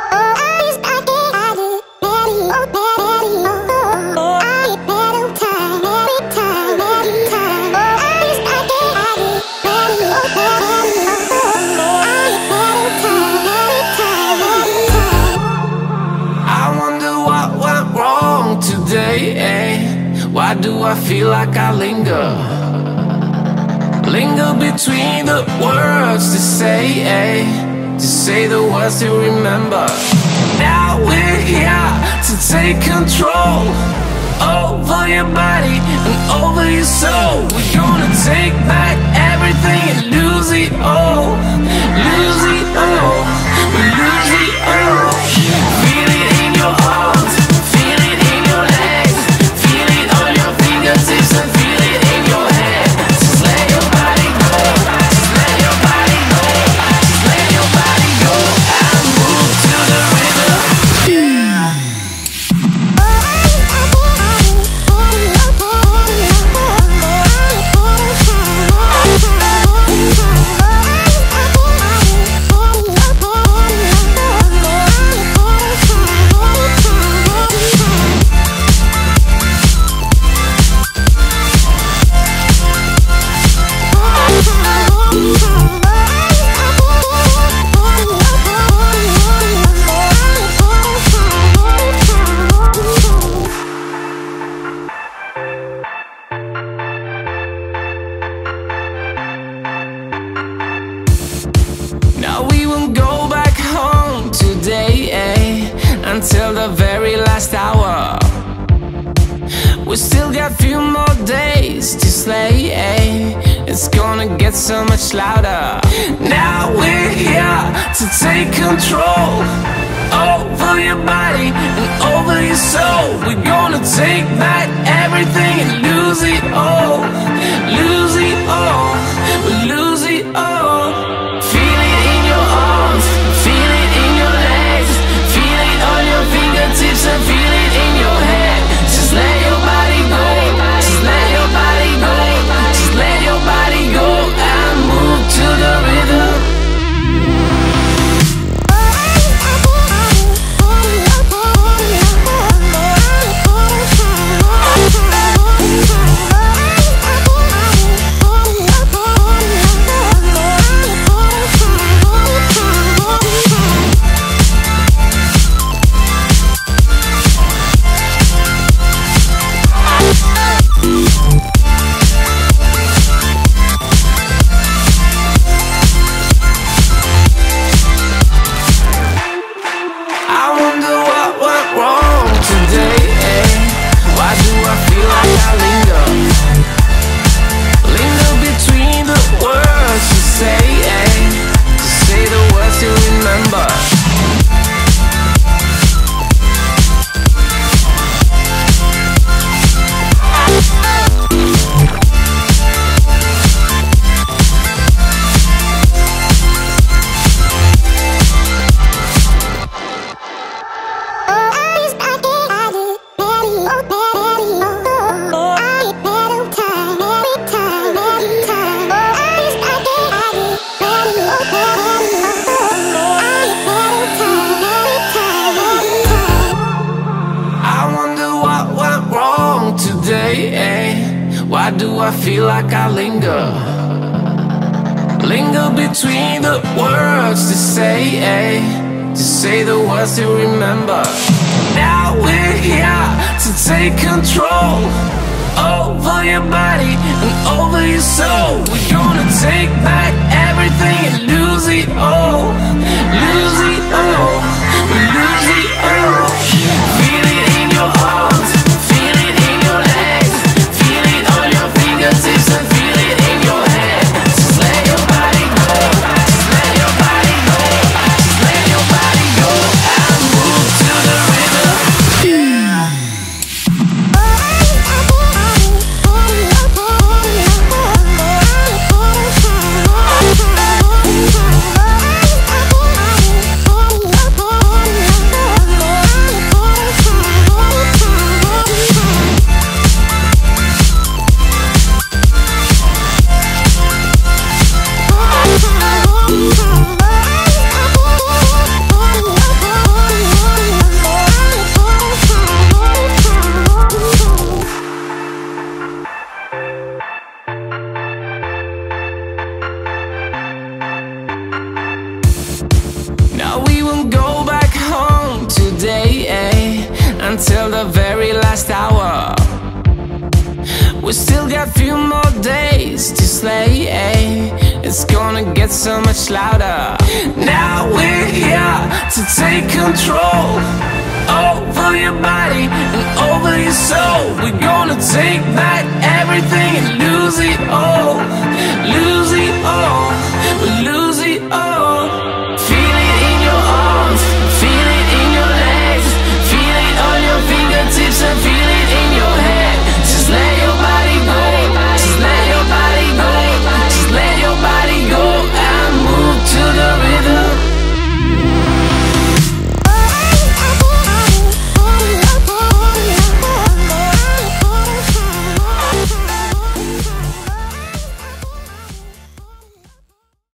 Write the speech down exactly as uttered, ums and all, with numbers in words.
Why do I feel like I linger? Linger between the words to say, eh? To say the words to remember. Now we're here to take control over your body and over your soul. We're gonna take back everything and lose it all. Lose it all. We lose it all. Feel it in your arms, feel it in your legs, feel it on your fingertips and feel it in your head. Just let your body go, just let your body go, just let your body go and move to the rhythm. Now we won't go back home today, eh? Until the very last hour. We still got few more days to slay, eh? It's gonna get so much louder. Now we're here to take control over your body and over your soul. We're gonna take back everything and lose it all. Lose it all. We lose it all. Feel it in your arms, feel it in your legs, feel it on your fingertips and feel it in your head. Just let your body go, just let your body go, just let your body go and move to the rhythm. Why do I feel like I linger? Linger between the words to say, eh? To say the words to remember. Now we're here to take control over your body and over your soul. We're gonna take back everything and lose it all. Lose it all. We lose it all. Feel it in your arms, feel it in your legs, feel it on your fingertips and feel it in your head. Just let your body go, just let your body go, just let your body go and move to the rhythm. Oh, until the very last hour. We still got few more days to slay, eh? It's gonna get so much louder. Now we're here to take control over your body and over your soul. We're gonna take back everything and lose it all. Lose it all. We'll lose it all.